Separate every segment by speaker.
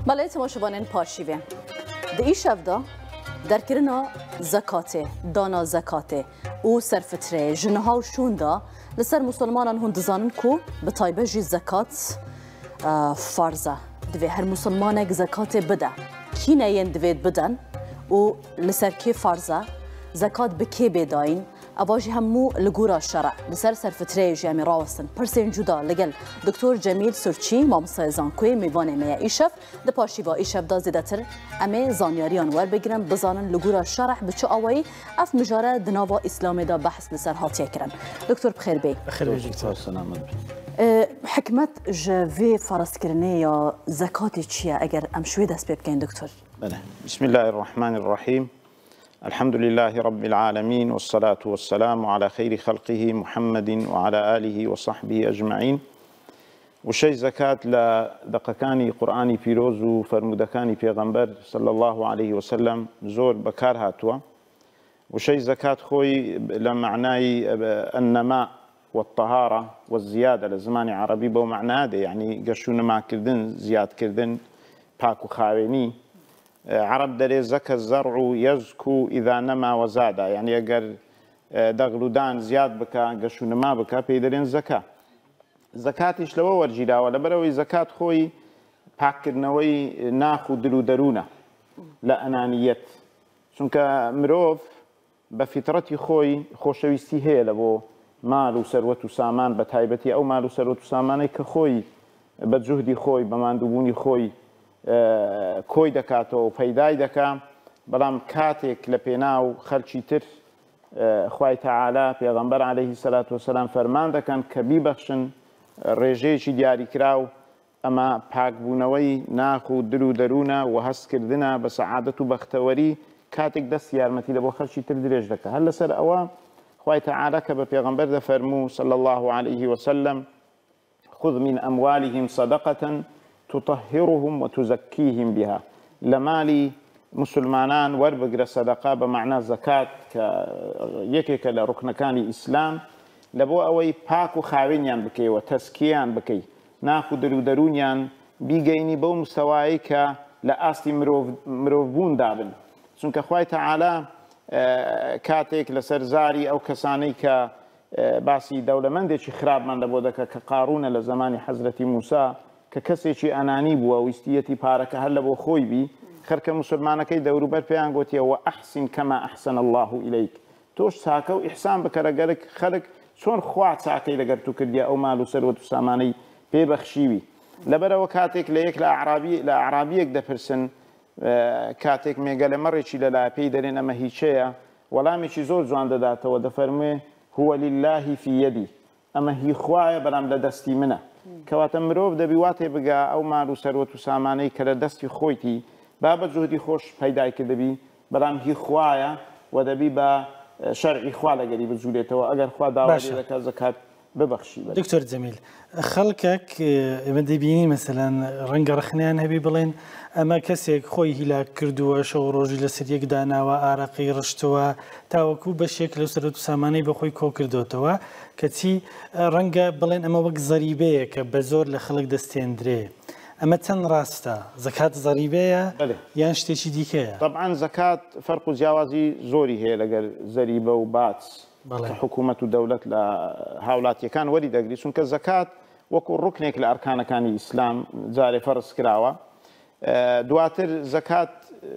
Speaker 1: بله تماشاگران پارشیوه در این شفته در کرنا زکات دانا زکات او سرفتره جنها و شوندا لسر مسلمانان هند زانن کو به طایبه جی زکات فرضه دوی هر مسلمانک زکات بده کی نین دوید بدن و لسر کی فرضه زکات بکی بداین اواجی همو لگورا شرع لسر سرفتره جامی راوستن پرسین جدا لگل دکتور جمیل سرچی مامسای زانکوی میوانه میا ایشف ده پاشیوا ایشف دا زیده تر امی زانیاریان ور بگیرن بزانن لگورا شرع بچه آوایی اف مجاره دناوا اسلامی دا بحث لسر هاتیه کرن دکتور بخیر بی
Speaker 2: بخیر بی دکتور سلامت
Speaker 1: حکمت جوی فرض کرنه یا زکاتی چیه اگر امشوی دست بکن دکتور
Speaker 2: بله بسم الله الرحمن الرحیم الحمد لله رب العالمين والصلاة والسلام على خير خلقه محمد وعلى آله وصحبه أجمعين وشي زكاة لدقكاني قرآني فيروز وفرمودكاني پیغمبر صلى الله عليه وسلم زور بكار هاتوا وشي زكاة خوي لمعناي النماء والطهارة والزيادة لزمان عربي بو معنى هذا يعني قشون ما كردن زياد كردن باكو خاويني عرب داري زكى الزرع يزكو إذا نما وزاد يعني أجر دغلودان زياد بكا قشون ما بكا بيدرين زكاة زكاتش لو ورجيدا ولا بروي زكاة خوي باكرنوي ناخو دلو درونا لا أنانيت شونك مروف بفطرتي خوي خوشويستي هي لبو مال وثروة وسامان بتايبتي أو مال وثروة وساماني كخوي بجهدي خوي بماندوبوني خوي کۆی دەکاتەوە پەیدای دەکا بەڵام کاتێک لە پێناو خەڵکی تر خوای تەعالا پێغەمبەر عەلەیهی سەلات وەسەلام فەرمان دەکەن کە بیبەخشن ڕێژەیەکی دیاریکراو ئەمە پاکبوونەوەی ناخ و دل و دەروونە و هەستکردنە بە سەعادەت و بەختەوەری کاتێک دەست یارمەتی لە بۆ خەڵکی تر درێژ دەکات هەر لەسەر ئەوە خوای تەعالا کە بە پێغەمبەر دەفەرموو صلی الله عليه وسلم خذ من أموالهم صدقة تطهرهم وتزكيهم بها لمالي مسلمانان وربقر صدقة بمعنى زكاة يكيك لركن كان إسلام لبو أوي باكو خاوينيان بكي وتزكيان بكي ناخو درونيان بيجيني بو مستوايك لأصل مروفون دابن سنك أخوي تعالى كاتيك لسرزاري أو كسانيك باسي دولة من ديش خراب من لبو دكا كقارون لزمان حضرة موسى ككسيشي أناني بوا ويستيتي بارك هلا بو خوي بي خرك مسلمانكي دوروبر بيان قوتيا وأحسن كما أحسن الله إليك توش ساكو إحسان بكرقلك خلق شون خوات ساكي لقرتو كرديا أو مالو سروة ساماني بيبخشيوي لبرا وكاتك ليك لأعرابيك دفرسن كاتك ميقال مريشي للا بيدرين أما هيشيا ولا ميشي زور زوان داتا ودفرمي هو لله في يدي أما هي خوايا برام لدستي منه کەواتە مرۆڤ دەبی واتێ بگا ئەو مال و سەروەت و سامانەی کە لە دەستی خۆیتی با بە جوهدی خۆش پەیدای کرد دەبی بەڵام هی خوایە و دەبی بە شەرعی خوا لەگەری بجوولێتەوە ئەگەر خوا داوا لێ دەکات زەکات ببەخشی.
Speaker 3: دکتۆر جەمیل خەڵکێک ئێمە دەبینی مەسەلەن ڕەنگە ڕخنیان هەبی بڵێن ئەمە کەسێک خۆی هیلاک کردووە شەو ڕۆژی لەسەر یەک داناوە ئارەقی ڕشتەوە تاوەکو بەشێک لەو سەرەت و سامانەی بەخۆی کۆ کردوتەوە کەچی ڕەنگە بڵێن ئەمە وەک زەریبەیە کە بە زۆر لە خەڵک دەستێنرێ ئەمە چەند ڕاستە زەکات زەریبەیە یان شتێکی دیکەیە؟
Speaker 2: طبعا زەکات فەرق و جیاوازی زۆری هەیە لەگەر زەریبە و باچ حکوومەت و دەولەت لە هاوڵاتیەکان وەری دەگری چونکە زەکات وەکو ڕوکنێک لە ئەرکانەکانی ئیسلام جارێ فەرز کراوە دواتر زەکات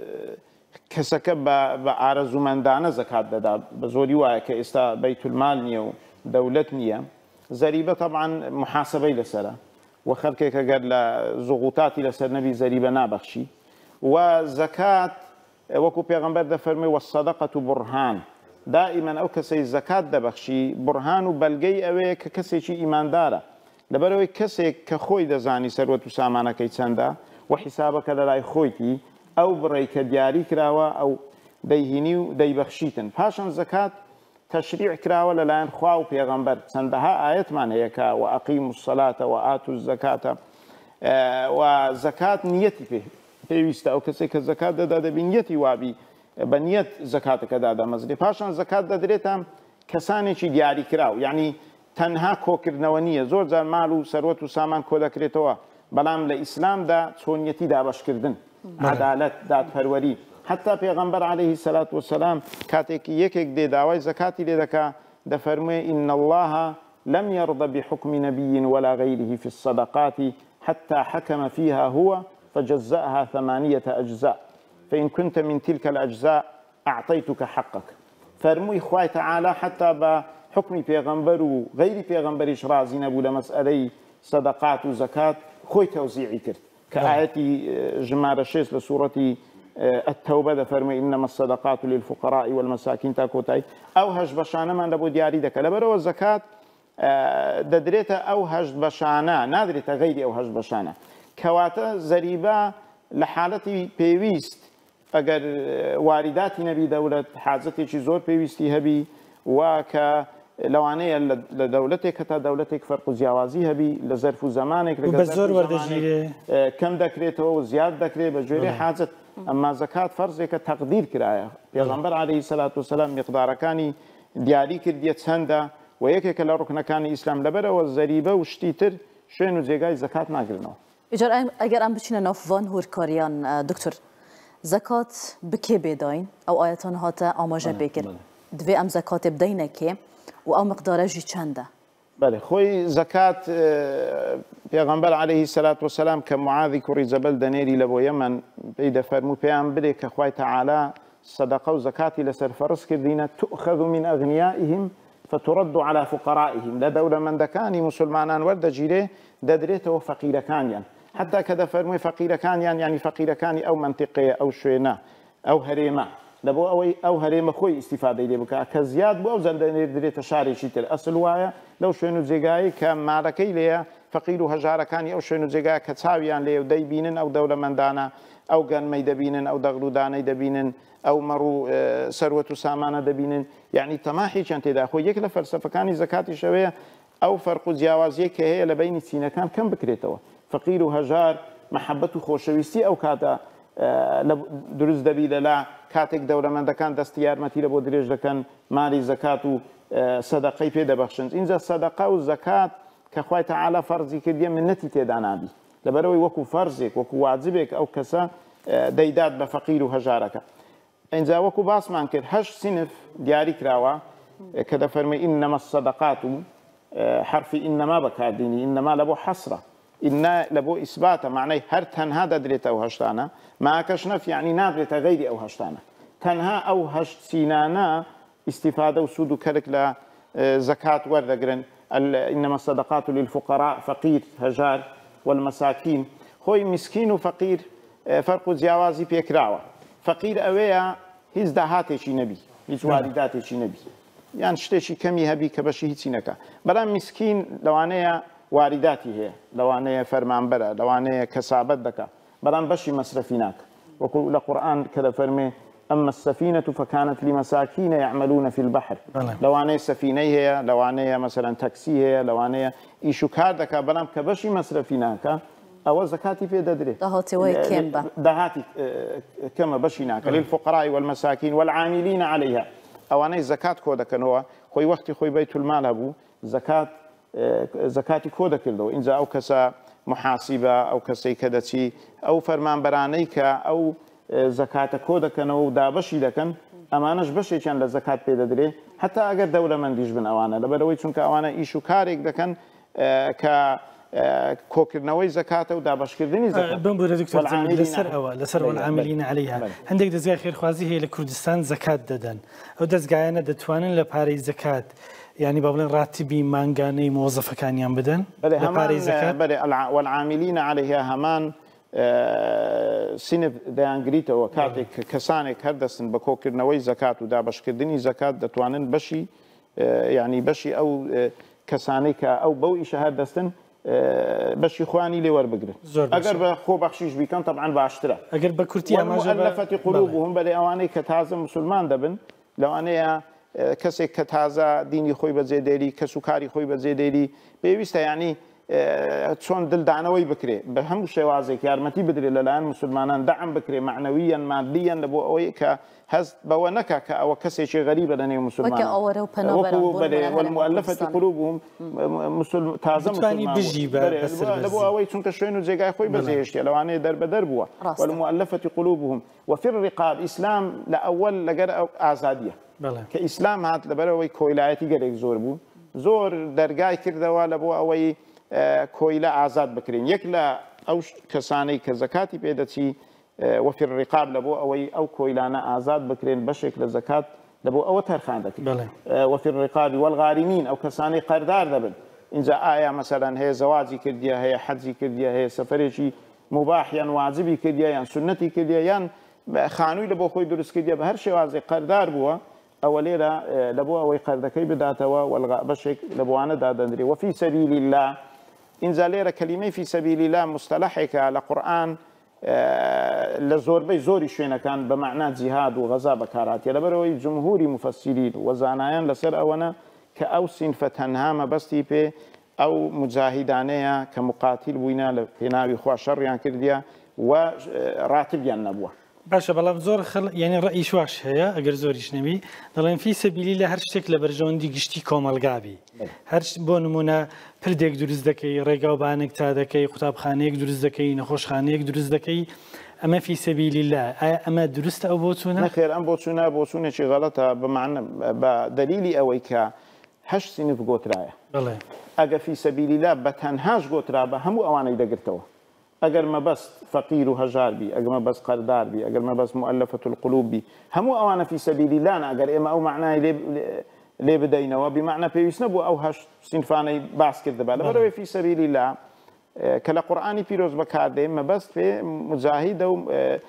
Speaker 2: کەسەکە بە ئارەزومەندانە زەکات دەدا بە زۆری وایە کە ئێستا بەیتولمال نییە و دەولەت نییە زەریبە طبعا محاسبەی لەسەرە و خەڵکێک ئەگەر لە زوغوتاتی لەسەر نەبی زەریبە نابەخشی و زەکات وەکو پێغەمبەر دەفەرمێ وەسەدەقەت و بورهان دائما ئەو کەسەی زەکات دەبەخشی بورهان و بەلگەی ئەوەیە کە کەسێکی ئیماندارە لەبەرەوەی کەسێک کە خۆی دەزانی سەروەت و سامانەکەی چەندە و حیسابەکە لە لای خۆیتی ئەو بڕێی کە دیاری کراوە ئەو دەیهینی و دەیبەخشیتن پاشان زەکات تشریع کراوە لەلایەن خوا و پێغەمبەر چەندەها ئاەتمان هەیە کە وەئەقیموا الصەلاتە وئاتوا الزەکاتە و زەکات نیەتی پێویستە ئەو کەسێک کە زەکات دەدا دەبی نیەتی وابی بە نیەت زەکاتەکەدا دەمەزرێ پاشان زەکات دەدرێتە کەسانێکی دیاری کراو یعنی تەنها کۆکردنەوە نییە زۆر جار مال و سەروەت و سامان کۆ دەکرێتەوە بەڵام لە ئیسلامدا چۆنیەتی دابەشکردن عەدالەت دادپەروەری حتا پێغەمبەر عەلەیهی سەلات وەسەلام کاتێکی یەکێک دێ داوای زەکاتی لێ دەکا دەفەرموێ ئین الله لم يرضى بحكم نبي ولا غيره في الصدقات حتى حكم فيها هو فجزأها 8 أجزاء فإن كنت من تلك الأجزاء أعطيتك حقك فرموي خوای تعالى حتى بحكم پیغمبر و غير پیغمبرش رازي نبو لمسألة صدقات و زكاة خوي توزيعي كرت كآياتي جمارة شيس لسورة التوبة فرمي إنما الصدقات للفقراء والمساكين تاكوتاي أو هج بشانة من لبو دياري دك لبرو الزكاة دەدرێتە ئەو هەشت بەشانە نادرێتە غەیری ئەو هەشت بەشانە کەواتە زەریبە لە حاڵەتی پێویست ئەگەر واریداتی نەبی دەولەت حاجەتێکی زۆر پێویستی هەبی وا کە لەوانەیە لە دەولەتێک کە تا دەولەتێک فەرق و جیاوازی هەبی لە زەرف و زمانێک
Speaker 3: بە زۆر وەردەگیرێ
Speaker 2: کەم دەکرێتەوە و زیاد دەکرێت بە جۆرێ حاجەت ئەمما زەکات فەرزێکە تەقدیر کرایە پێغەمبەر عەلەیهی سەلات وسەلام میقدارەکانی دیاری کردیە چەندە و یەکێکە لە ڕوکنەکانی ئیسلام لەبەرەوە زەریبە و شتی تر شوێن و جێگای زەکات ناگرنەوە
Speaker 1: ئیجار ئەگەر ئەم بچینە ناوڤان هۆرکاریان دکتۆر زەکات بکێ بێداین ئەو ئاەتان هاتە ئاماژە بێکرد دوێ ئەم زەکاتێ بدەینەکێ و ئەو مقدارەژی چەندە
Speaker 2: بەێ خۆی زەکات پێغەمبەر عەلەیهی سەلات وەسەلام کە معاذی کوڕی جەبەل دەنێری لە بۆ یەمەن پێی دەفەرموو پێیان برێ کە خوای تەعالا سەدەقە و زەکاتی لەسەر فەرز کردینە تؤخەذ من ئەغنیائهم فترد على فقرائهم لدولة من دكاني مسلمانان ورد جيري ددريته فقير كانيان حتى كذا فرمي فقير كانيان يعني فقير كاني أو منطقة أو شوينة أو هريمة لبو أو هريمة خوي استفادة إليه بكا كزياد بو زندن دريت شاري شيتر أصل وايا لو شوينو زيغاي كمالكي ليا فقير هجار كاني أو شوينو زيغاي كتساويان ليه ودي بينن أو دولة من دانا أو قان ميدا بينن أو دغلو داني دبينن أو مرو ثروة سامانة دبينن يعني تماحي كانت إذا أخوي يكلا فلسفة كان زكاة شوية أو فرق جياوازية كهي لبين سينا كان بكريتوا فقير وهجار محبته خوشويستي أو كاتا دروز دبيل لا كاتك دولة من دكان دستيار متي لبو دريج دكان مالي زكاة صدقي في دبخشنز إنزا الصدقة والزكاة كخوي تعالى فرضي كديا من نتي تدانابي لبروي وكو فرزك وكو واجبك أو كسا ديداد بفقير وهجارك إنزا وكو باسمان كد هش سنف دياري كراوا كده فرمي إنما الصدقات حرف إنما بكارديني إنما لبو حسرة إن لبو إثبات معناه هر تنها ددريت أو هشتانا ما كشنف يعني نادرت غيري أو هشتانا تنها أو هشت سينانا استفادة وسود كرك لا زكاة وردقرن إنما الصدقات للفقراء فقير هجار والمساكين خوي مسكين وفقير فرق زياوازي بيكراوا فقير أويا هيز دهاتشي نبي هيز وارداتشي نبي يعني شتشي كمي هبي كبشي هيتسينكا بلا مسكين لوانيا وارداتي هي لوانيا فرمان برا لوانيا كسابت دكا بلا بشي مصرفيناك وكل القرآن كذا فرمي أما السفينة فكانت لمساكين يعملون في البحر لوانيا سفينة هي لوانيا مثلا تاكسي هي لوانيا إيشو كار دكا بلا كبشي مصرفيناك أو زكاتي في ددري
Speaker 1: دهاتي ويكيمبا
Speaker 2: دهاتي كما بشيناك للفقراء والمساكين والعاملين عليها أو أنا زكاة كودا كنوا خوي وقتي خوي بيت المال أبو زكاتي كودا كله إنزا أو كسا محاسبة أو كسي كدتي أو فرمان برانيك أو زكاة كودا كنوا دا بشي دكن أمانش بشي كان لزكاة في ددري حتى أجر دولة من ديش بن أوانا لبروي چونك أوانا إيشو كاريك دكن كوكرنوي زكاة ودابشكردني زكاة
Speaker 3: بنبور دكتور لسر والعاملين عليها عندك دزگای خێرخوازی هەیە لە کوردستان زکات دەدەن ئەو دەستگایانە دەتوانن لە پارەی زکات يعني بابلين راتبي مانغاني موظف كان يام بدن
Speaker 2: لپارەی زکات والعاملين عليها همان سنف دەیانگریتەوە وكاتك كسانك هەردەستن بە کۆکردنەوەی زکات و دابشکردنی زکات دەتوانن بەشی يعني بەشی ئەو کەسانەی کە ئەو بەو ئیشە هەردەستن بەشی خوانی لێ وەربگرن ئەگەر بە خۆبەخشیش بیکەن طبعا باشترە
Speaker 3: ئەگەر بە کورتی
Speaker 2: والمؤلفة قلوبهم بەڵێ ئەوانەی کە تازە مسلمان دەبن لەوانەیە کەسێک کە تازە دینی خۆی بەجێدێری کە سوکاری خۆی بەجێدێری پێویستە یعنی چۆن دڵدانەوەی بکرێ بە هەموو شێوازێک یارمەتی بدرێت لەلایەن مسلمانان دەعم بکرێ معنەویەن مادیەن لە بۆ ئەوەی کە هەست بەوە نەکا کە ئەوە کەسێکی غەریبە لە نێو مسلمانان والمؤلفة قلوبهم تازە لە بۆ ئەوەی چونکە شوێن و جێگای خۆی بەجێهێشتێ لەوانەیە دەربەدەر بووە والمؤلفة قلوبهم وفي الرقاب ئیسلام لە ئەوەل لەگەر ئازادیە کە ئیسلام هات لەبەرەوەی کۆیلایەتی گەلێک زۆر بوو زۆر دەرگای کردەوە لە بۆ ئەوەی کۆیلە ئازاد بکرین یەک لە ئەو کەسانەی کە زەکاتی پێدەچی وفي الرقاب لە بۆ ئەوەی ئەو کۆیلانە ئازاد بکرێن بەشێک لە زەکات لە بۆ ئەوە تەرخان دەکرێت وفي الرقاب والغارمين ئەو کەسانەی قەردار دەبن اینجا ئایا مەسەلەن هەیە زەواجی کردیە هەیە حەجی کردیە هەیە سەفەرێکی مباح یان واجبی کردیە یان سنەتی کردیە یان خانووی لە بۆ خۆی دروست کردیە بە هەر شێوازێک قەردار بووە ئەوە لێرە لە بۆ ئەوەی قەردەکەی بداتەوە بەشێک لە بۆوانەدا دەدرێت وفي سبيل الله اینجا لێرە کەلیمەی في سبيل الله مستەلەحێکە لە قورئان لە زۆربەی زۆری شوێنەکان بە مەعنا جیهاد و غەزا بەکارهاتیە لەبەرەوەی جمهوری مفەسیرین و زانایان لەسەر ئەوەنە کە ئەو سینفە تەنها مەبەستی پێ ئەو مجاهیدانەیە کە مقاتیل بووینە لە پێناوی خوا شەڕیان کردیە و ڕاتبیان نەبووە
Speaker 3: باشە بەڵام زۆر یعنی ڕئی شواش هەیە ئەگەر زۆریش نەبی دەڵێن فی سەبیلی لە هەر شتێک لە بەرژەوەندی گشتی کۆمەلگابی هەر بۆ نمونە پردێک دروست دەکەی ڕێگا و بانێک تا دەکەی قوتابخانەیەک دروست دەکەی نەخۆشخانەیەک دروست دەکەی ئەمە فی سەبیلی لا ئایا ئەمە دروستە ئەو بۆ چوونە
Speaker 2: نەخێر ئەم بۆ چوونێکی غەڵەتە بە دەلیلی ئەوەی کە هەشت سینف گۆترایە ئەگە فی سەبیلی لا بە تەنهاش گۆترا بە هەموو ئەوانەی دەگرتەوە ئەگەر مەبەست فەقیر و هەژار بی ئەگەر مەبەست قەردار بی ئەگەر مەبەست مؤلفة القلوب بی هەموو ئەوانە فی سەبیلی لانە ئەگەر ئێمە ئەو معنای لێ بدەینەوە بمعنە پێویست نەبوو ئەو هەشت سینفانەی باس کردبا لەبەرەوەی فی سەبیلی لا کە لە قورئانی پیرۆز بەکاردێن مەبەست پێ مجاهیدە و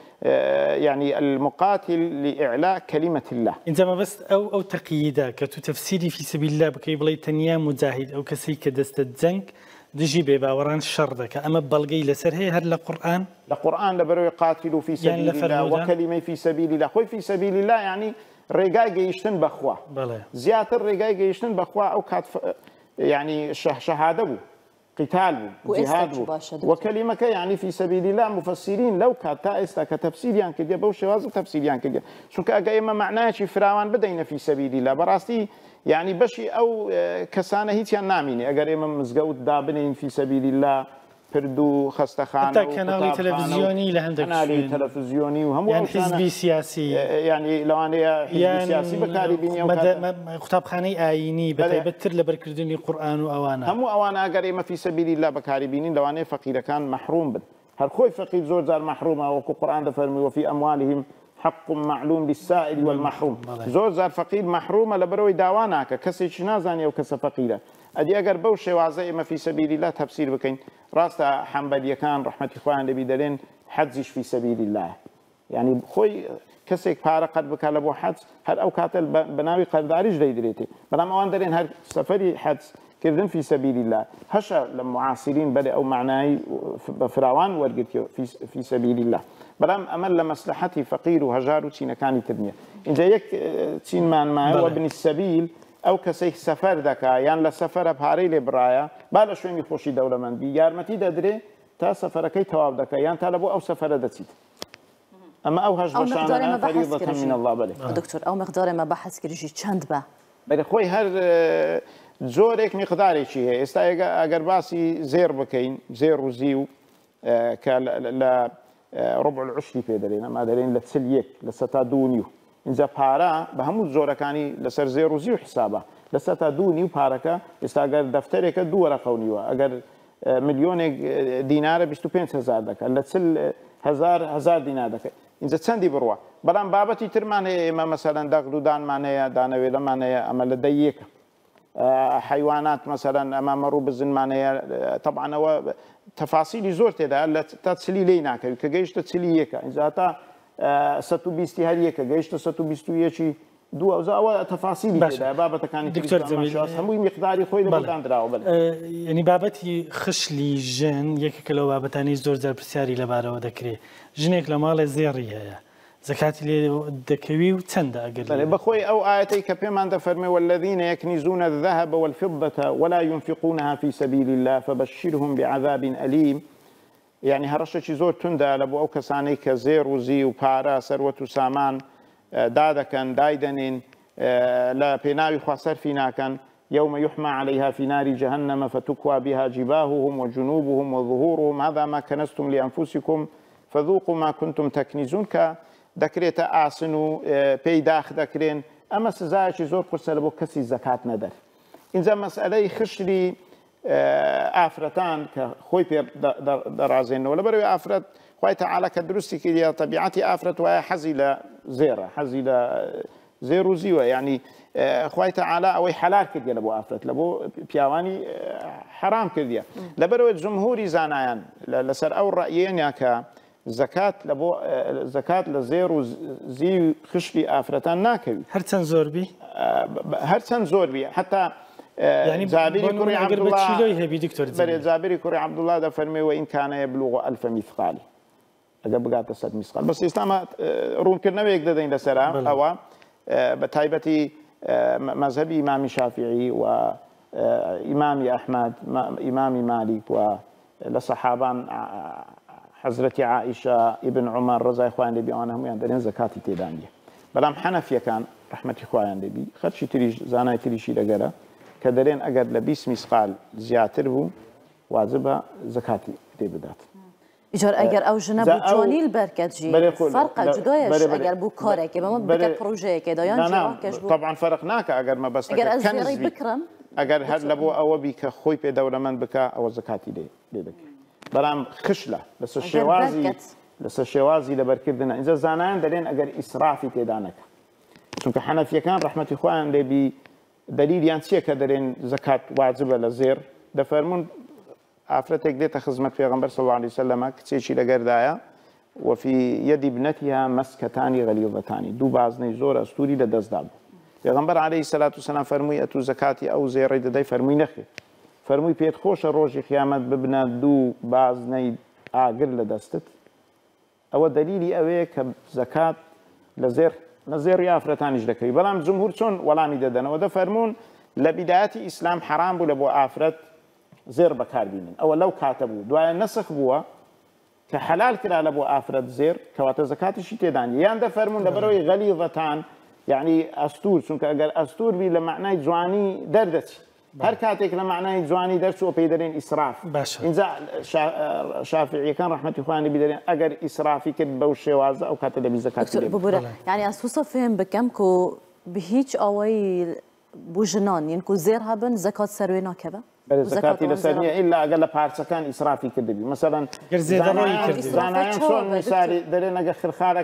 Speaker 2: يعني المقاتل لإعلاء كلمة الله
Speaker 3: إنت ما بس أو تقييدا كتو تفسيري في سبيل الله بكي بلاي تنيا مجاهد أو كسي كدست الزنك دجي بباوران الشر ذاك أما بلغي لسر هي هذا القرآن
Speaker 2: القرآن لبرو يقاتلوا في سبيل الله وكلمة في سبيل الله خوي في سبيل الله يعني رجاي جيشتن بخوا زيادة الرجاي جيشتن بخوا أو كات يعني شهادة بو قتال بو جهاد بو وكلمة يعني في سبيل الله مفسرين لو كاتا استا كتفسير يعني كده بو شواز تفسير يعني كده شو كأجا معناه شي فراوان بدينا في سبيل الله براستي يعني بشي أو كسانة هيك ناميني أجر إما مزجود دابنين في سبيل الله پردو خستخانه
Speaker 3: حتى كانالي تلفزيوني لهندك
Speaker 2: كانالي تلفزيوني وهم
Speaker 3: يعني حزبي سياسي
Speaker 2: يعني لو انا حزبي يعني سياسي بكاري بيني
Speaker 3: قوتابخانه آييني بتايبتر لبركردني قرآن واوانا
Speaker 2: هم اوانا اگر ما في سبيل الله بكاري بيني لو انا فقير كان محروم بن هر خوي فقير زور زار محرومه وكو قرآن دفرمي وفي اموالهم حق معلوم للسائل والمحروم زور زار فقير محرومه لبروي داوانا كسي شنازاني او كس فقيره ادي اگر بو شوازه ما في سبيل الله تفسير بكين راست حنبلي كان رحمه اخوان دبي دلين حجش في سبيل الله يعني خوي كسيك بارا قد بكال ابو حج هر او كاتل بناوي قدارج ديدريتي بلام اوان درين هر سفري حج كردن في سبيل الله هشا للمعاصرين بدا او معناي فراوان ورقتي في سبيل الله بلام امل لمصلحتي فقير وهجار وشينا كان تدنيا ان جايك تشين ما هو ابن السبيل او کسی سفر دکا یان لسفر بهاری لبرایا بالا شوی خوشی دولمندی یارمتی دادره تا سفر کی تواب دکا یان طلبو او سفر دتید اما او هج بشانه فريضه من الله بله
Speaker 1: دكتور او مقدار ما بحث کردی چند با
Speaker 2: بله خوی هر زورك مقداري شيء است اگر باسی زیر بکین زیر روزیو ک ربع العشر في دلينا ما دلين لتسليك لستادونيو إنزا بارا بهمو زوركاني لسر زيرو زيو حسابه لستا دونيو باركا استاگر دفترك دو رقونيوا اگر مليون دينار 25000 دك لتسل هزار دينار دك إنزا تسندي بروا بلان بابتي ترمانه ما مثلا دغدودان مانه دانويل مانه عمل ديك حيوانات مثلا امام روبزن مانه طبعا هو تفاصيل زورته ده تتسلي لينا كجيش تتسليك إذا تا 120 هریکه گەیشتە 121 دو ئەو تەفاسیلی تێدا بابەتەکانی
Speaker 3: دکتۆر جەمیل
Speaker 2: هەمووی میقداری خۆی لەبەردانراوە بڵێ
Speaker 3: یعنی بابەتی خشلی ژن یەکێکە لەو بابەتانی زۆر جار پرسیاری لەبارەوە دەکرێت ژنێک لە ماڵێ زێڕی هەیە زكاتي لي دكوي وتندا أقل
Speaker 2: بخوي أو آيتي كبيمان دفرمي والذين يكنزون الذهب والفضة ولا ينفقونها في سبيل الله فبشرهم بعذاب أليم يعني هرشة زور تندا لبو أو كساني كزير وزي وبارا سروة وسامان دادكن دايدنين لا بيناوي خسر فينا كان يوم يحمى عليها في نار جهنم فتكوى بها جباههم وجنوبهم وظهورهم هذا ما كنزتم لأنفسكم فذوقوا ما كنتم تكنزون دەکرێتە ئاسن و پێی داخ دەکرێن ئەمە سزایەکی زۆر قورسە لە بۆ کەسی زەکات نەدەر اینجا مەسئلەی خشری ئافرەتان کە خۆی پێ دەڕازێنەوە لەبەرەوەی ئافرەت خوای تەعالا کە دروستی کردیە تەبیعەتی ئافرەت وایە حەزی لە زێرە حەزی لە زێر و زیوە یعنی خوای تەعالا ئەوەی حەلال کردیە لە بۆ ئافرەت لە بۆ پیاوانی حەرام کردیە لەبەرەوەی جمهوری زانایان لەسەر ئەو ڕەئیەیە کە زكاة لبو زكاة لزير وزي خشلي آفرتان ناكوي
Speaker 3: هرتن زوربي
Speaker 2: هرتن زوربي حتى
Speaker 3: يعني
Speaker 2: زابيري كوري عبد الله
Speaker 3: بري
Speaker 2: زابيري كوري عبد الله ده فرمي وإن كان يبلغ 1000 مثقال أجا بقات 100 مثقال بس إسلام رون كنا بيقدر دين لسرا أو بتايبتي مذهب إمام الشافعي وإمام أحمد إمام مالك ولصحابان حضرت عائشة ابن عمر رضي الله عنه بيانهم يندرين زكاة تيدانية بلام حنفية كان رحمة إخوان بي خدش تريج زاناي تريشي لقرا كدرين أقر لبيس مسقال زياتر بو واجبها زكاة تيبدات
Speaker 1: إجار أجر أو جنب جواني البركات جي فرق جدايش أجر بو كارك ما بكت بروجي كده يعني
Speaker 2: طبعا فرقناك أجر ما بس
Speaker 1: أجر أزيري بكرم
Speaker 2: أجر هاد لبو أو بيك خوي بدولة من بكا أو زكاة دي بلام خشلة بس الشوازي لبركدنا إذا زانان دلين أجر إسرافي تدانك چونك حنفية كان رحمة إخوان لبي دليل ينسيه كدرين زكاة واجبة لزير دفرمون عفرتك ديتا خزمة في غنبر صلى الله عليه وسلم كتشي لقر دايا وفي يد ابنتها مسكتان غليظتان دو بازني زور أستوري لدزداب في غنبر عليه الصلاة والسلام فرمي أتو زكاتي أو زير داي فرمي نخي فرمووی پێت خۆشە ڕۆژی قیامەت ببنە دوو بازنەی ئاگر لە دەستت ئەوە دەلیلی ئەوەیە کە زەکات لە زێڕی ئافرەتانیش دەکەوی بەڵام جمهور چۆن وەڵامی دەدەنەوە دەفەرمونون لە بیدایەتی ئیسلام حرام بوو لە بۆ ئافرەت زێر بەکاربینن ئەوە لەو کاتە بوو دوایە نەسخ بووە کە حەلال کرا لە بۆ ئافرەت زێر کەواتە زەکاتیشی تێدانی یان دەفەرمونون لەبەرەوەی غەلیظەتان یعنی ئەستور چونکە ئەگەر ئەستور بی لە معنای جوانی دەردەچی هر كاتك لما معناه جواني درس وبيدرين إسراف إنزا شافعي كان رحمة إخواني بيدرين أجر إسرافي كد بوشة وازا أو كاتل بزكاة
Speaker 1: يعني أسوسا فهم بكمكو بهيج أوي بوجنان ينكو زير هبن زكاة سروينا كذا
Speaker 2: زكاة لسرنية إلا أقل بارسا كان إسرافي كد بي مثلا زانايان شون مثالي درين أجر خلخالك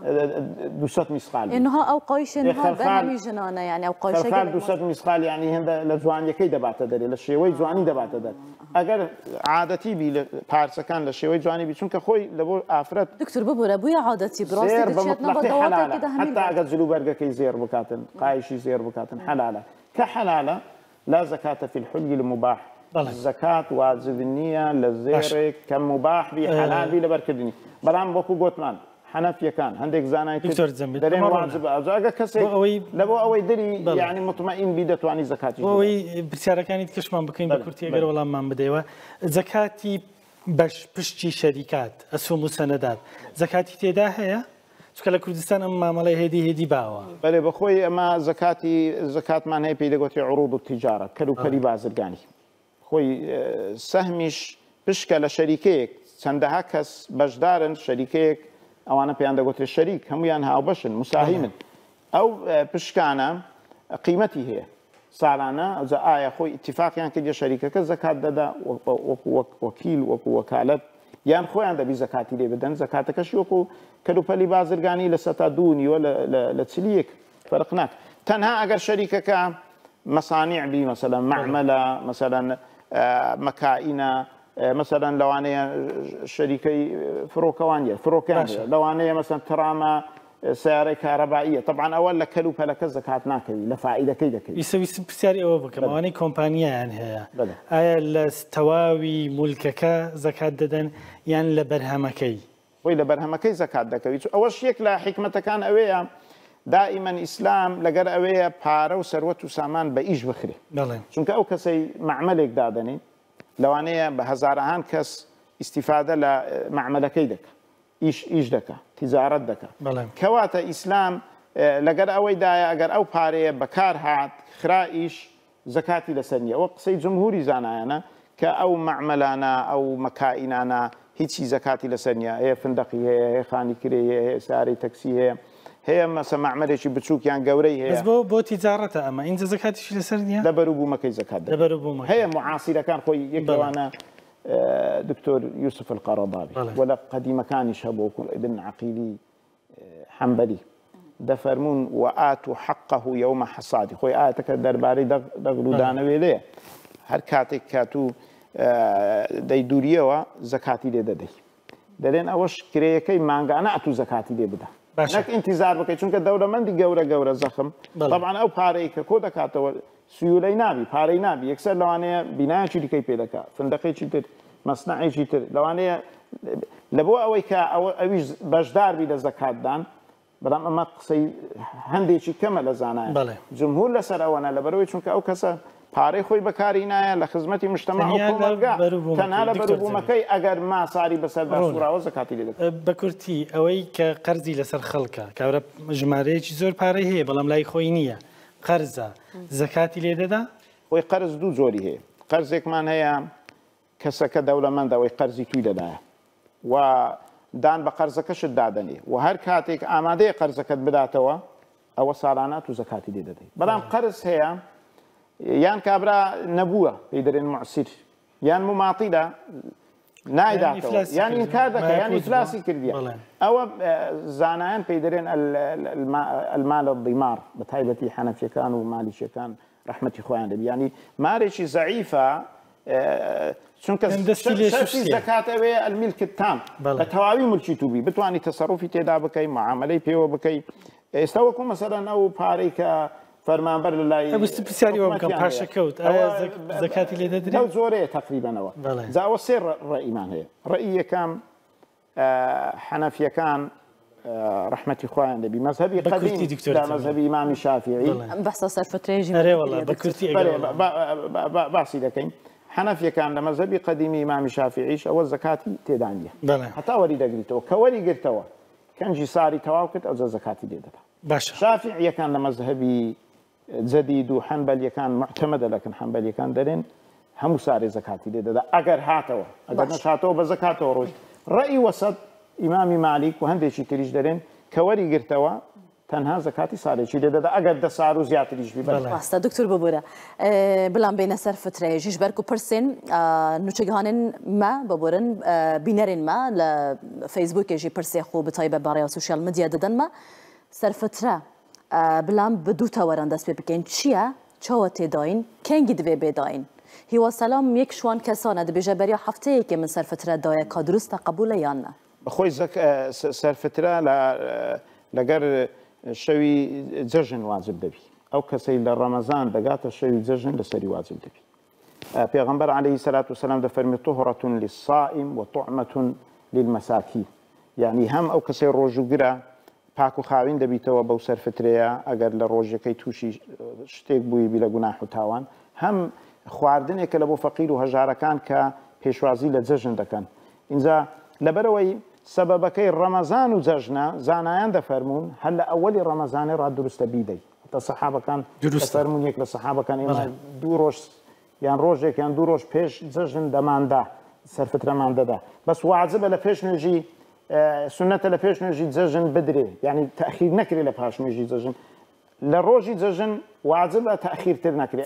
Speaker 2: دوست مسقال
Speaker 1: إنها أو قايش إنها بهم جنانة يعني أو قايش
Speaker 2: خلخال دوست مسقال يعني هند لجوانية كي دبعت دري للشيوي جواني دبعت در أجر عادتي بي بارسا كان للشيوي جواني بي چونك خوي لبو آفرت
Speaker 1: دكتور ببورة بويا عادتي براسي
Speaker 2: دكتشتنا بدواتك كده همين حتى أجر زلوبرجا كي زير بكاتن قايشي زير بكاتن حلالة كحلالة لا زكاة في الحلي المباح الزكاة واجب النية للزير كمباح بحلال بي لبركدني بلام بوكو قوتمان حنفية كان عندك زاناي درين واجب أجا كسي لبو أوي دري يعني مطمئن بيدتو عن الزكاة
Speaker 3: أوي برسالة كانت كشمان بكين بكرتي أجر ولا ما بديوا زكاتي باش بشتي شركات أسهم وسندات زكاتي تيدا هي تكلا كردستان أما ملاي هدي باوا
Speaker 2: بله بخوي أما زكاة ما هي بيدقوتي عروض التجارة كلو كلي بازرقاني خوي سهمش بشكل شريكيك سندها كس بجدارن شريكيك أو أنا بيان دقوتي الشريك هم ينها أو بشن مساهمن أو بشكانا قيمتي هي صارنا إذا آية خوي اتفاق يعني كده شريكة كزكاة دا وكيل وكالة يعني خوي عنده بزكاتي ليه بدن زكاتك شو كلو بالي بازرقاني لستادوني ولا لتسليك فرقناك تنها أجر شريكك مصانع بي مثلا معملة مثلا مكائن مثلا لو أنا شريكي فروكانية لو أنا مثلا ترامة سيارة كهربائية طبعا أول لك كلو بلا كزكاة ناكي لفائدة كيدا كي
Speaker 3: يسوي سبسياري أو بك ما أنا كومبانيا يعني هي التواوي ملكك زكاة ددن يعني لبرهمكي
Speaker 2: خۆی لە بەرهەمەکەی زەکات دەکەویت ئەوەش یەک لە حکمەتەکان ئەوەیە دائما ئیسلام لەگەر ئەوەیە پارە و سەروەت و سامان بە ئیش بخرێ چونکە ئەو کەسەی معمەلێک دادەنێ لەوانەیە بە هەزارەهان کەس ئیسیفادە لە معمەلەکەی دەکە ئیش دەکە تیجارەت دەکە کەواتە ئیسلام لەگەر ئەوەیدایە ئەگەر ئەو پارەیە بەکار هات خرائیش زەکاتی لەسەر نیە ئەوە قسەی جمهوری زانایانە کە ئەو معمەلانە ئەو مەکائینانە هیچی زەکاتی لەسەر نیە هەیە فندقی هەیە هەیە خانی کرێ هەیە سارەی تەکسی هەیە هەیە مەسە معمەلێکی بچووکیان گەورەی هەیە
Speaker 3: بۆ تیجارەتە ئەمە اینجا زەکاتیشی لەسەر نیە
Speaker 2: لەبەروبوومەکەی زەکات هەیە معاسیرەکان خۆی یەکەوانە دکتۆر یوسف القەڕەباوی وەلە قەدیمەکانیش هەبوو ئیبن عەقیلی حەنبەلی دەفەرمون وآتوا حقه يوم حصاده خۆی ئاەتەکە دەربارەی دەغڵ و دانەوێ لێ هەر کاتێک کاتوو دەیدوریەوە زەکاتی لێ دەدەی دەڵێن ئەوەش کرێیەکەی مانگانە ئەتوو زەکاتی لێ بدە نەک ئینتیزار بکەی چونکە دەوڵەمەندی گەورە زەخم طبعا ئەو پارەی کە کۆ دەکاتەوە سیولەی نابی پارەی نابی یەکسەر لەوانەیە بینایەکی دیکەی پێ دەکات فندقێکی تر مەسنەعێکی تر لەوانەیە لە بۆ ئەوەی کە ئەویش بەشدار بی لە زەکاتدان بەڵام ئەمە قسەی هەندێکی کەمە لە زانایە جمهور لەسەر ئەوەنە لەبەرەوەی چونکە ئەو کەسە پارەی خۆی بەکاری نایە لە خزمەتی مژتەمە تەنها لە بەروبوومەکەی ئەگەر ماساری بەسەردا سوراوە زەکاتی لێ دەکات
Speaker 3: بە کورتی ئەوەی کە قەرزی لەسەر خەڵکە کابرا ژمارەیەکی زۆر پارەی هەیە بەڵام لای خۆی نییە قەرزە زەکاتی لێ دەدا
Speaker 2: خۆی قەرز دوو زۆری هەیە قەرزێکمان هەیە کەسەکە دەوڵەمەندەوەی قەرزی توی دەدایە و دان بە قەرزەکەشت دادەنێ و هەر کاتێک ئامادەیە قەرزەکەت بداتەوە ئەوە ساڵانات و زەکاتی لێ دەدەیت بەڵام قەرز هەیە یان کابرا نەبووە پێی دەرێن معسیر یان مماطیدا نایداتەوە یان ئینکار دەکە یان ئیفلاسی کردیە ئەوە زانایان پێی دەرێن المال الضیمار بە تایبەتی حەنەفیەکان و مالیکیەکان ڕەحمەتی خۆیان دەبی ینی مارێکی زەعیفە چونکە شەرطی زەکات ئەوەیە الملک التام بە تەواوی ملکی توبی بتوانی تەسەڕوفی تێدا بکەی معاملەی پێوە بکەی ئێستا وەکو مەسەلەن ئەو پارەی کە فەرمانبەر لە لای
Speaker 3: پرسیاریەوە بکەم پاشەکەوت زەکاتی لێ دەدرێت
Speaker 2: ئەو زۆرەیە تەقریبەنەوە جاوە سێ ڕەئیمان هەیە ڕەئی یەکەم حەنەفیەکان ڕەحمەتی خۆیان دەبی مەذهبی قەدیم لە مەذهبی ئیمامی شافیعی
Speaker 1: بەسە سەرفترێژی
Speaker 2: باسی دەکەین حەنەفیەکان لە مەذهبی قەدیمی ئیمامی شافیعیش ئەوە زەکاتی تێدا نیە هەتا وەری دەگریتەوە کە وەری گرتەوە کەنجی ساری تەواو کرد ئەوجا زەکاتی لێ دەدا شافعیەکان لە مەذهبی جەدید و حەنبەلیەکان معتەمەدە لەکن حەنبەلیەکان دەرێن هەموو سارێ زەکاتی لێ دەدا ئەگەر هاتەوە ئەگەر نەهاتەوە بە زەکاتەوە ڕۆژ ڕەئی وەسەط ئیمامی مالیک و هەندێکی تریش دەرێن کە وەری گرتەوە تەنها زەکاتی سارێکی لێ دەدا ئەگەر دە سار و زیاتریش بی
Speaker 1: ڕاستە دکتۆر ببوورە بڵام بینە سەر فترەیەژیش بەرک و پرسێن نوچەگەهانن ما ببورن بینەرێن ما لە فەیسبووکێژی پرسێ خۆ بتایبە بەڕێوە سوشیال مدیا دەدەن ما سەرفترە بلام بدوو تەوەران دەست پێ بکەین چییە چاوە تێداین کەنگی دەبێ بێداین هیوا سەلام یەک شوان کەسانە دەبێژە بەریا هەفتەیەکێ من سەرفترە دایە کا دروستە قبولە یاننا
Speaker 2: بەخۆی سەرفترە لەگەر شەوی جەژن واجب دەبی ئەو کەسەی لە ڕەمەزان دەگاتە شەوی جەژن لەسەری واجب دەبی پێغەمبەر عەلەیهی سەلات وسەلام دەفەرمێ طهرة للصائم وطعمة للمساکین یعنی هەم ئەو کەسەی ڕۆژوگرە پاک و خاوین دەبیتەوە بەو سەرفترەیە ئەگەر لە ڕۆژەکەی تووشی شتێک بووی بی لە گوناح و تاوان هەم خواردنێکە لە بۆ فەقیر و هەژارەکان کە پێشوازی لە جەژن دەکەن اینجا لەبەرەوەی سەبەبەکەی ڕەمەزان و جەژنە زانایان دەفەرمون هەر لە ئەوەلی ڕەمەزانێ ڕادروستە بیدەی هەتا سەحابەکان دەفەرمون یەک لە سەحابەکان ئێمە دوو ڕۆژ یان ڕۆژێک یان دوو ڕۆژ پێش جەژن دەماندا سەرفترەمان دەدا بەس واجبە لە پێش نوێژی سنەتە لە پێش نوێژی جەژن بدرێ یعنی تەخیر نەکرێ لە پاش نوێژی جەژن لە ڕۆژی جەژن واجبە تەخیرتر نەکرێت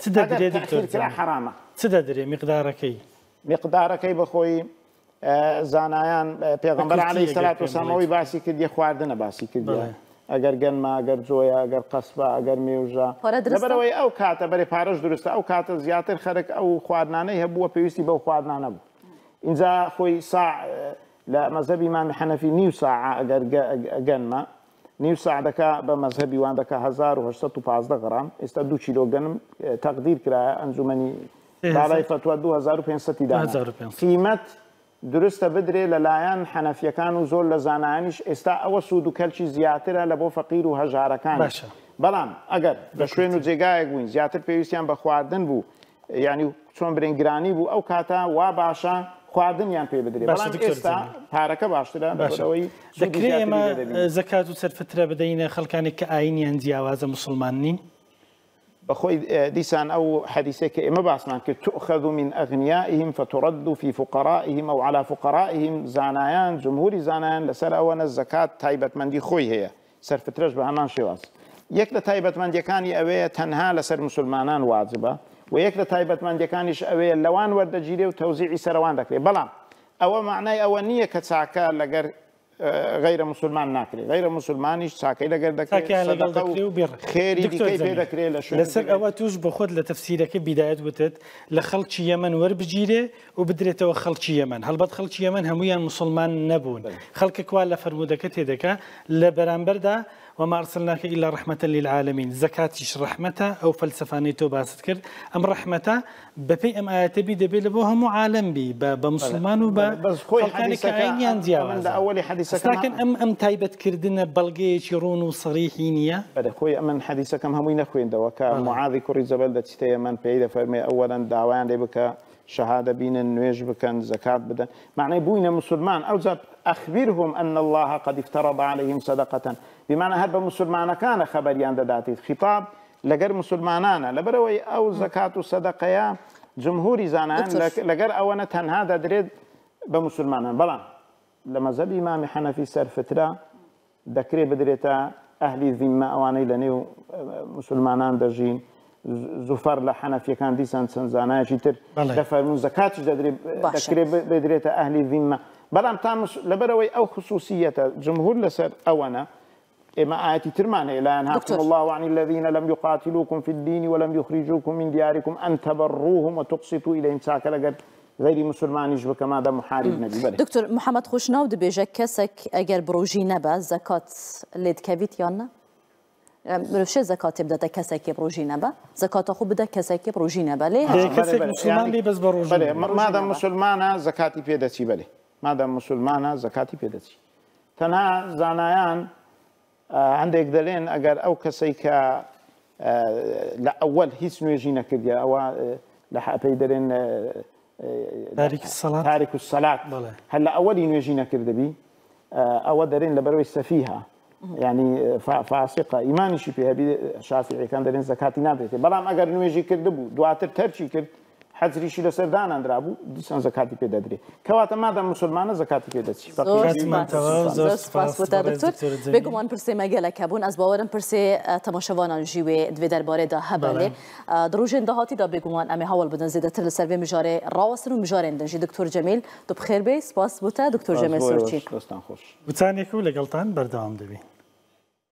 Speaker 2: حرامە
Speaker 3: چ دەدرێ میقدارەکەی
Speaker 2: میقدارەکەی بەخۆی زانایان پێغەمبەر عەلەیهی سەلات وسەلام باسی کردی خواردنە باسی کردی ئەگەر گەنمە ئەگەر جۆیە ئەگەر قەسبە ئەگەر مێوژە لەبەرەوەی ئەو کاتە بەرێ پارەش دروستە ئەو کاتە زیاتر خەرک ئەو خواردنانەی هەبووە پێویستی بەو خواردنانە بوو اینجا خۆی ساع لە مەذهبی ئیمامی حەنەفی نیو ساعە ئەگەر گەنمە نیو ساع دەکا بە مەذهبی وان دەکا 1815 غرام ئێستا 2 کیلۆ گەنم تەقدیر کرایە ئەنجومەنی داڵای فتووە 2500 دانە قیمەت دروستە بدرێ لەلایەن حەنەفیەکان و زۆر لە زانایانیش ئێستا ئەوە سوود و کەلکی زیاترە لە بۆ فەقیر و هەژارەکان. بەڵام ئەگەر بە شوێن و جێگایەک بووین زیاتر پێویستیان بە خواردن بوو، یعنی چۆن برنگرانی بوو ئەو کاتە وا باشە خواردنیان پێ بدرێت. بەڵام ئێستا پارەکە باشترە بەشەوەی
Speaker 3: دەکرێت ئێمە زەکات و سەرفترە بدەینە خەڵکانێک کە ئاینیان جیاوازە مسلمان نین؟
Speaker 2: بخۆی دیسان ئەو حەدیثێک کە ئێمە باسمان کرد تؤخذ من أغنيائهم فترد في فقرائهم أو على فقرائهم. زانایان جمهوری زانایان لەسەر ئەوەنە زەکات تایبەتمەندی خۆی هەیە، سەرفترەش بە هەمان شێواز. یەک لە تایبەتمەندیەکانی ئەوەیە تەنها لەسەر مسلمانان واجبە و یەک لە تایبەتمەندیەکانیش ئەوەیە لەوان وەردەگیرێ و تەوزیعی سەروان دەکرێت. بەڵام ئەوە معنای ئەوە نییە کە چاکە لەگەر غیرە مسلمان ناکرێت، غیرە مسلمانیش چاکەی لەگەر دەکرێت، خێری دیکەی پێ دەکرێت لە شوێن.
Speaker 3: لەسەر ئەوە توش بە خۆت لە تەفسیرەکە بیدایەت وتت لە خەڵکی یەمەن وەربگیرێ و بدرێتەوە خەڵکی یەمەن. هەڵبەت خەڵکی یەمەن هەمویان مسلمان نەبوون، خەڵکە کوا لە فەرمودەکە تێدەکا لە بەرامبەردا وما أرسلناك إلا رحمة للعالمين. زكاتيش رحمته أو فلسفاني تو باست كرد أم رحمته ببي أم آيات بي دبي لبوها معالم بي بمسلمان
Speaker 2: وبخلقاني
Speaker 3: كعينيان زياوة
Speaker 2: أول حديثة
Speaker 3: لكن أم تايبت كردنا بلغي شيرون وصريحينية
Speaker 2: خوي أمن حديثة كم همين خوين دوكا معاذ كوري زبل دتشتي من بعيدة فرمي أولا دعوان لبكا شهادة بين النواج بكن زكاة بدن معنى بوين مسلمان أو زاد أخبرهم أن الله قد افترض عليهم صدقة بمعنى هرب مسلمان كان خبريان داتي خطاب لقر مسلمانانا لبروي أو زكاة الصدقة جمهوري زانان لقر أونا تنها دريد بمسلمانا بلا لما زب إمام حنفي سر فترة ذكري بدريتا أهل الذمة أواني لنيو مسلمانان دجين زفر لحنفي كان ديسان سنزانا جيتر دفرمون زكاة ذكري بدريتا أهل الذمة بلام تامس لبروي أو خصوصية جمهور لسر أونا إما آياتي ترمان إلى أنهاكم الله عن الذين لم يقاتلوكم في الدين ولم يخرجوكم من دياركم أن تبروهم وتقسطوا إليهم ساكا لقد غير مسلمان يجب كما دا محارب نبي بله.
Speaker 1: دكتور محمد خوشناو دي بيجا كسك أجر بروجي نبا زكاة ليد كافيت يانا مرفش زكاة بدأ كسك بروجي نبا زكاة أخو بدأ كسك بروجي نبا ليه؟
Speaker 3: كسك مسلمان لي بس بروجي
Speaker 2: بله ماذا مسلمانا زكاة بيدتي بله ماذا مسلمانا زكاة بيدتي تنها زانايان عندك دلين أجر أو كسيكا لا أول هيس نيجينا كذا أو لح بيدرين تارك الصلاة هلا أول نيجينا كذا بي أو درين لبروي السفيهة يعني فاسقة إيماني شي فيها بشافعي كان درين زكاة نابته بلام أجر نيجي كذا بو دواتر ترشي كذا حزري شيء لسردان أندرابو ديسان زكاتي بيدا دري كواتا ماذا مسلمان زكاتي بيدا شيء
Speaker 1: سپاس بوده دکتر بگمان پرسه مگله کبون از باورم پرسه تماشاوانان جیوه دوی درباره دا هبله دروژن دهاتی دا بگمان امی حوال بدن زیده تر لسروی مجاره راوسن و مجاره اندنجی دکتر جمیل تو بخیر بی سپاس بوده دکتر جمیل سورچی
Speaker 2: دوستان خوش
Speaker 3: بتانیکو لگلتان بردام دبی